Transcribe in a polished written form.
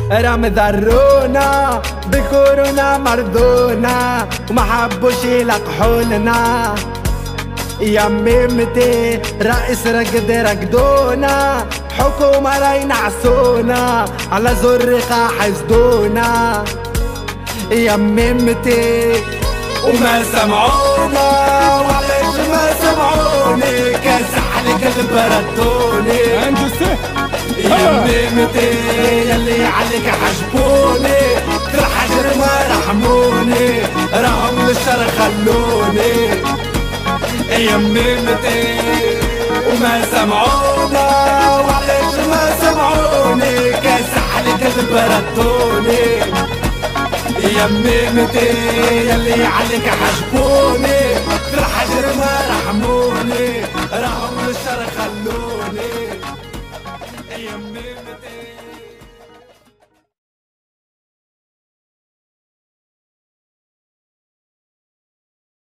رام ذرونا بكورونا مرضونا وما حبوش يلقحولنا. يا ميمتي رئيس رقد رقدونا، حكومة راي نعسونا، على زرقة حسدونا. يا ميمتي وما سمعونا، وعليش ما سمعوني، كان سحلي قلب ردوني. يا ميمتي يلي عليك حجبوني، في الحجر ما رحموني، راهم للشر خلوني. يا ميمتي وما سمعونا، وعليش ما سمعوني، كان سحلي قلب ردوني. يا ميمتي يلي عليك حجبوني، في الحجر ما رحموني.